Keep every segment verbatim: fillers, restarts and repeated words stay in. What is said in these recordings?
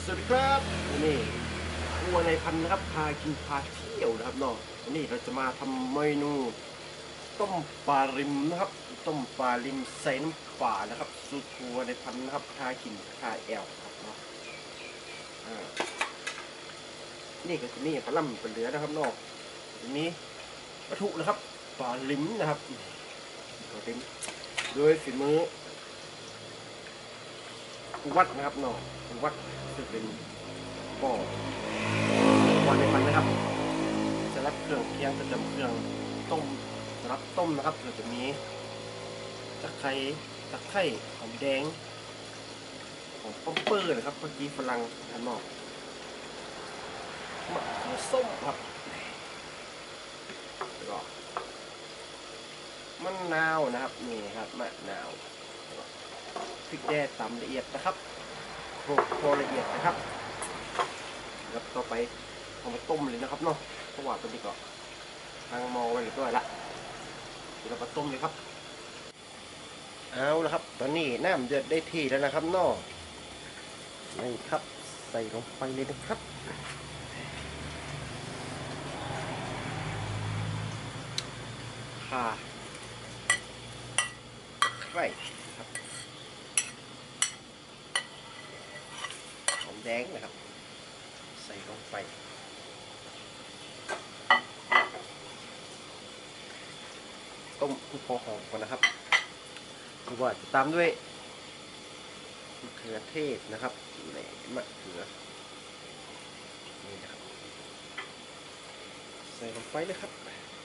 วัสดีครับนี่ครัวในพันนะครับพากินพาเที่ยวนะครับเนาะวันนี้เราจะมาทำเมนูต้มปลาริมนะครับต้มปลาริมใส่น้ำปลานะครับสูตรครัวในพันนะครับพากินพาแอลครับเนาะอ่านี่ก็จะมีปลาล่ำปลาเหลือนะครับเนาะนี้วัตถุนะครับปลาริมนะครับปลาริมโดยฝีมือวัดนะครับเนาะวัดจะเป็นก็วันในพันนะครับสำหรับเครื่องเคียงก็จะเครื่องต้มสำหรับต้มนะครับเราจะมีตะไคร้ตะไคร้หอมแดงของป๊อปเปอร์นะครับเมื่อกี้ฝรั่งทานนอกมะเขือส้มครับแล้วก็มะนาวนะครับนี่ครับมะนาวพริกแดงตำละเอียดนะครับโขลกพอละเอียดนะครับแล้วต่อไปเอามาต้มเลยนะครับเนาะเพราะว่าตัวนี้ก็ทางมอไว้เรียบร้อยละเดี๋ยวเรามาต้มเลยครับเอาละครับตอนนี้น้ำเดือดได้ที่แล้วนะครับเนาะนี่ครับใส่ลงไปเลยนะครับข่าไข่ครับหอมแดงนะครับใส่ลงไปต้มให้พอหอมก่อนนะครับดูว่าจะตามด้วยมะเขือเทศนะครับแหนมะเขือนี่นะครับใส่ลงไปเลยครับ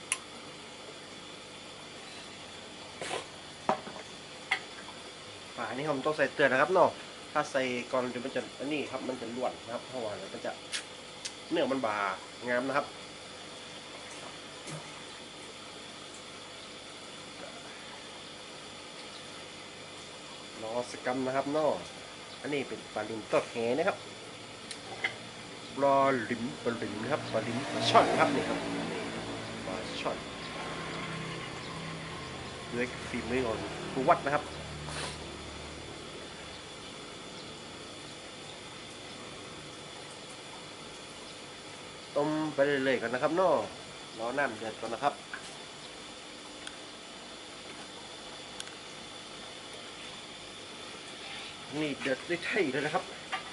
ฝาอันนี้ผมต้องใส่เตือนนะครับเนาะถ้าใส่ก่อนเดี๋ยวมันจะอันนี้ครับมันจะล้วนนะครับเพราะว่ามันจะเนื้อมันบางามนะครับรอสกัมนะครับเนาะอันนี้เป็นปลาลิมตอดแหนะครับปลาลิมปลาลิมนะครับปลาลิมปลาช่อนครับนี่ครับปลาช่อนด้วยฝีมือของครูวัดนะครับต้มไปเรื่อยๆกันนะครับเนาะรอน้ำเดือดก่อนนะครับนี่เดือดได้ที่เลยนะครับ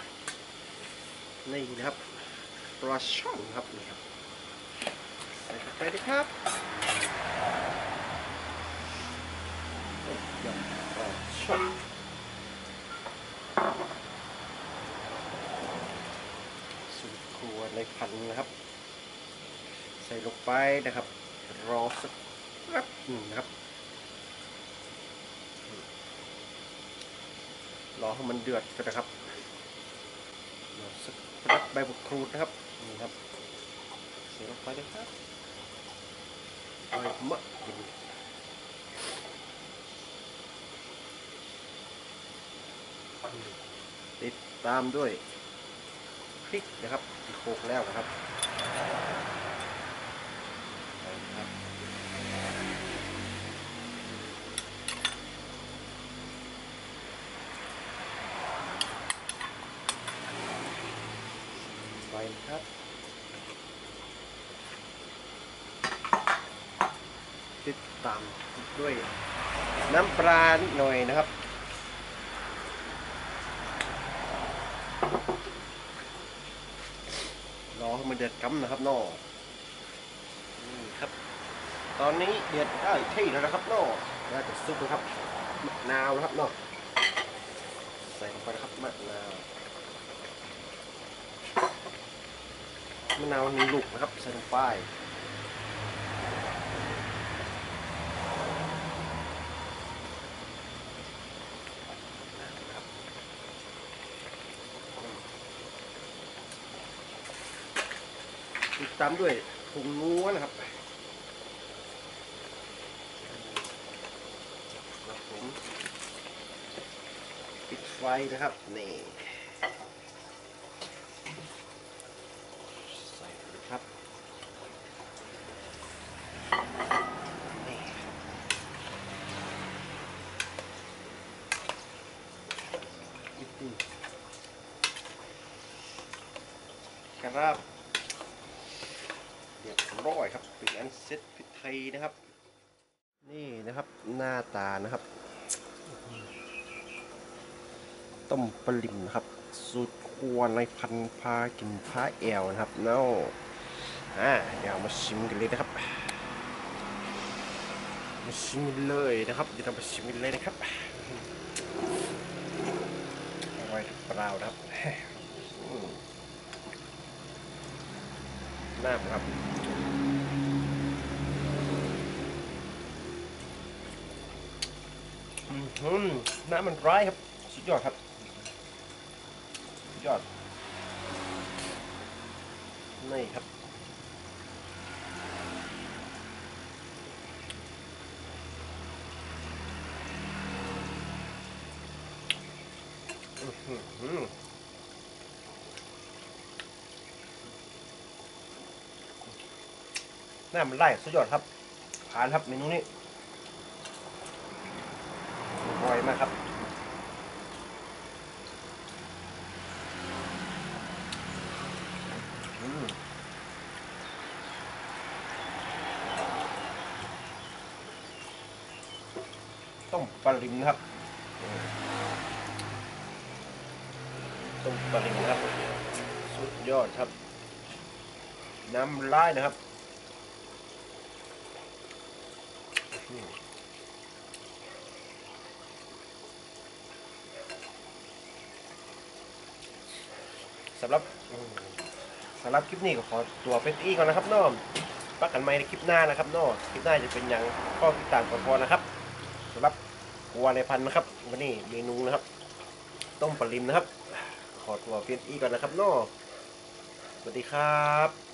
นี่นะครับปลาช่อนครับนี่ครับใส่ไปเลยครับยำปลาช่อนสูตรครัวในพันนะครับใส่ลงไปนะครับรอสักแป๊บหนึ่งนะครับรอให้มันเดือดกันนะครับรอสักแป๊บใบมะกรูดนะครับนี่ครับใส่ลงไปเลยครับใบมะกรูดติดตามด้วยพริกนะครับที่โขลกแล้วนะครับไปครับติดตามด้วยน้ำปลาหน่อยนะครับรอให้มันเดือดกำนะครับน้อนี่ครับตอนนี้เดือดได้ที่แล้วนะครับน้อน่าจะซุปนะครับมะนาวนะครับน้อใส่ลงไปนะครับมะนาวมะนาวหนึ่งลูกนะครับใส่ลงไปติดตามด้วยผงนัวนะครับครับผมปิดไฟนะครับนี่ใส่เลยครับนี่ครับครับเรียบร้อยครับเป็นอันเซ็ตพริกไทยนะครับนี่นะครับหน้าตานะครับต้มปลาลิมนะครับสูตรครัวในพันพากินพาแอวนะครับเนาะอ่าเดี๋ยวมาชิมกันเลยนะครับมาชิมเลยนะครับเดี๋ยวเรามาชิมกันเลยนะครับอร่อยหรือเปล่านะครับน้ำครับอืมน้ำมันร้ายครับสุดยอดครับสุดยอดนี่ครับอืมน้ำมันไล่สุดยอดครับผ่านครับเมนูนี้อร่อยมากครับต้มปลาลิมนะครับต้มปลาลิมนะครับสุดยอดครับน้ำลายนะครับสำหรับสำหรับคลิปนี้ก็ขอตัวเป็นอีก่อนนะครับน้องปักกันใหม่ในคลิปหน้านะครับน้องคลิปหน้าจะเป็นอย่างก็ติดตามก่อนพอนะครับสำหรับครัวในพันนะครับวันนี้เมนูนะครับต้มปลาลิมนะครับขอตัวเป็นอีก่อนนะครับน้องสวัสดีครับ